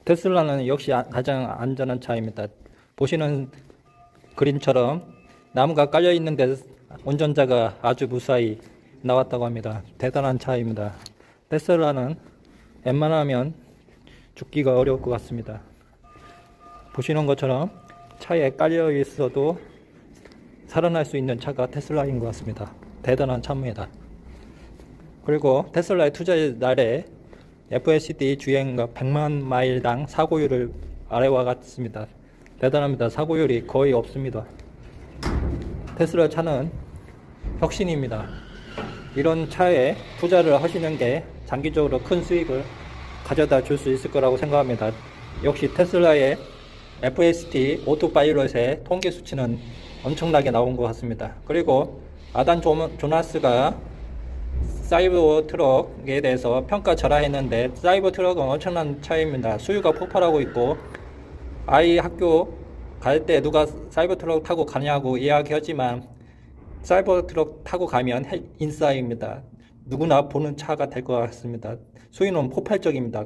테슬라는 역시 가장 안전한 차입니다. 보시는 그림처럼 나무가 깔려 있는데 운전자가 아주 무사히 나왔다고 합니다. 대단한 차입니다. 테슬라는 웬만하면 죽기가 어려울 것 같습니다. 보시는 것처럼 차에 깔려 있어도 살아날 수 있는 차가 테슬라인 것 같습니다. 대단한 차입니다. 그리고 테슬라의 투자의 날에 FSD 주행가 100만 마일당 사고율을 아래와 같습니다. 대단합니다. 사고율이 거의 없습니다. 테슬라 차는 혁신입니다. 이런 차에 투자를 하시는 게 장기적으로 큰 수익을 가져다 줄 수 있을 거라고 생각합니다. 역시 테슬라의 FSD 오토파일럿의 통계 수치는 엄청나게 나온 것 같습니다. 그리고 아단 조나스가 사이버 트럭에 대해서 평가절하했는데 사이버 트럭은 엄청난 차입니다. 수요가 폭발하고 있고 아이 학교 갈 때 누가 사이버 트럭 타고 가냐고 이야기하지만 사이버 트럭 타고 가면 인싸입니다. 누구나 보는 차가 될 것 같습니다. 수요는 폭발적입니다.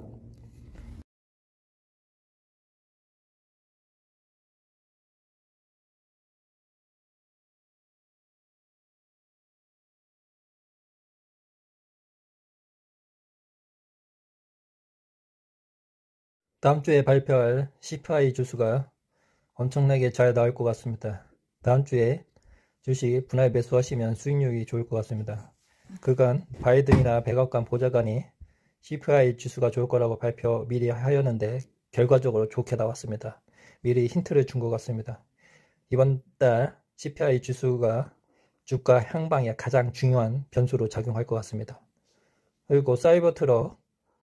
다음 주에 발표할 CPI 지수가 엄청나게 잘 나올 것 같습니다. 다음 주에 주식 분할 매수하시면 수익률이 좋을 것 같습니다. 그간 바이든이나 백악관 보좌관이 CPI 지수가 좋을 거라고 발표 미리 하였는데 결과적으로 좋게 나왔습니다. 미리 힌트를 준 것 같습니다. 이번 달 CPI 지수가 주가 향방에 가장 중요한 변수로 작용할 것 같습니다. 그리고 사이버 트럭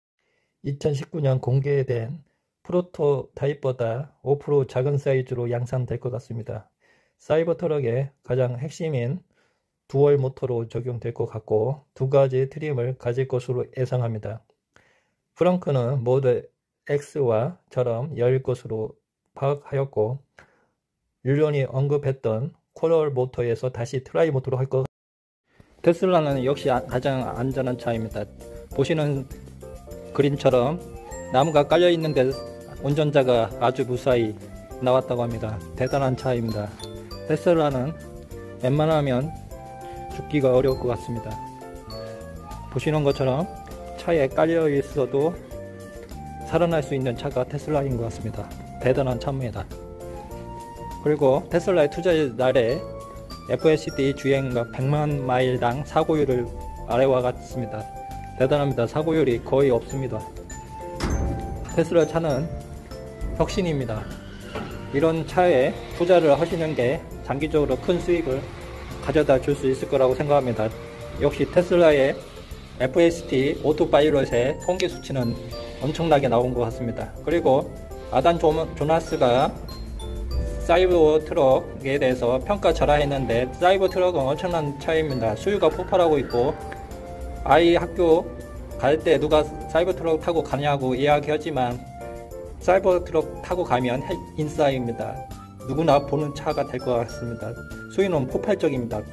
2019년 공개된 프로토타입보다 5% 작은 사이즈로 양산될 것 같습니다. 사이버 트럭의 가장 핵심인 듀얼 모터로 적용될 것 같고 두 가지 트림을 가질 것으로 예상합니다. 프렁크는 모델 X와처럼 열릴 것으로 파악하였고 율련이 언급했던 쿼럴 모터에서 다시 트라이 모터로 할 것. 테슬라는 역시 가장 안전한 차입니다. 보시는 그림처럼 나무가 깔려 있는데 운전자가 아주 무사히 나왔다고 합니다. 대단한 차입니다. 테슬라는 웬만하면 죽기가 어려울 것 같습니다. 보시는 것처럼 차에 깔려 있어도 살아날 수 있는 차가 테슬라인 것 같습니다. 대단한 차입니다. 그리고 테슬라의 투자의 날에 FSD 주행가 100만 마일당 사고율을 아래와 같습니다. 대단합니다. 사고율이 거의 없습니다. 테슬라 차는 혁신입니다. 이런 차에 투자를 하시는 게 장기적으로 큰 수익을 가져다 줄 수 있을 거라고 생각합니다. 역시 테슬라의 FSD 오토파일럿의 통계 수치는 엄청나게 나온 것 같습니다. 그리고 아단 조나스가 사이버 트럭에 대해서 평가절하했는데 사이버 트럭은 엄청난 차입니다. 수요가 폭발하고 있고 아이 학교 갈 때 누가 사이버 트럭 타고 가냐고 이야기하지만 사이버 트럭 타고 가면 인싸입니다. 누구나 보는 차가 될 것 같습니다. 수요는 폭발적입니다.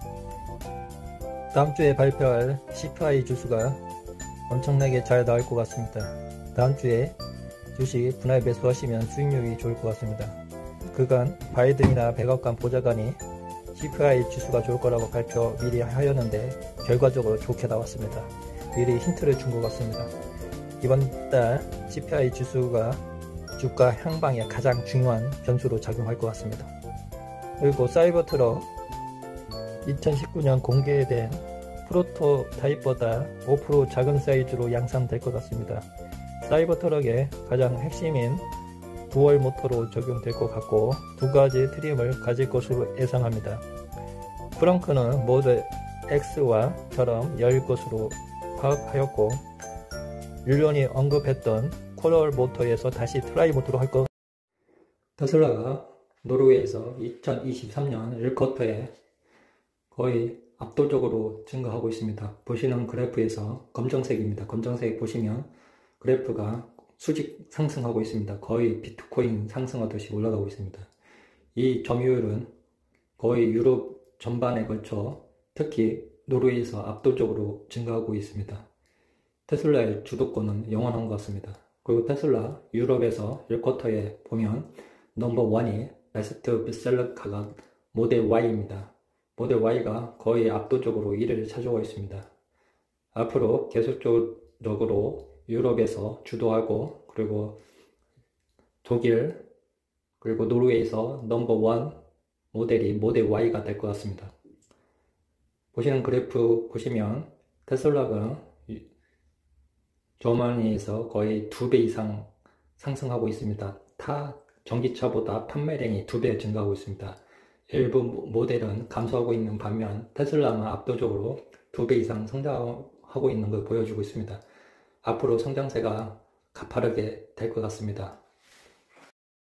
다음 주에 발표할 CPI 지수가 엄청나게 잘 나올 것 같습니다. 다음 주에 주식 분할 매수하시면 수익률이 좋을 것 같습니다. 그간 바이든이나 백악관 보좌관이 CPI 지수가 좋을 거라고 발표 미리 하였는데 결과적으로 좋게 나왔습니다. 미리 힌트를 준 것 같습니다. 이번 달 CPI 지수가 주가 향방에 가장 중요한 변수로 작용할 것 같습니다. 그리고 사이버 트럭 2019년 공개된 프로토타입보다 5% 작은 사이즈로 양산될 것 같습니다. 사이버 트럭의 가장 핵심인 듀얼 모터로 적용될 것 같고 두 가지 트림을 가질 것으로 예상합니다. 프렁크는 모델 X와처럼 열릴 것으로 파악하였고 율련이 언급했던 쿼럴 모터에서 다시 트라이 모터로 할 것. 테슬라가 노르웨이에서 2023년 1쿼터에 거의 압도적으로 증가하고 있습니다. 보시는 그래프에서 검정색입니다. 검정색 보시면 그래프가 수직 상승하고 있습니다. 거의 비트코인 상승하듯이 올라가고 있습니다. 이 점유율은 거의 유럽 전반에 걸쳐 특히 노르웨이에서 압도적으로 증가하고 있습니다. 테슬라의 주도권은 영원한 것 같습니다. 그리고 테슬라 유럽에서 1쿼터에 보면 넘버 원이 베스트 셀러카가 모델 Y입니다. 모델 Y가 거의 압도적으로 1위를 차지하고 있습니다. 앞으로 계속적으로 유럽에서 주도하고 그리고 독일 그리고 노르웨이에서 넘버 원 모델이 모델 Y가 될 것 같습니다. 보시는 그래프 보시면 테슬라가 저머니에서 거의 2배 이상 상승하고 있습니다. 타 전기차보다 판매량이 2배 증가하고 있습니다. 일부 모델은 감소하고 있는 반면 테슬라는 압도적으로 2배 이상 성장하고 있는 걸 보여주고 있습니다. 앞으로 성장세가 가파르게 될 것 같습니다.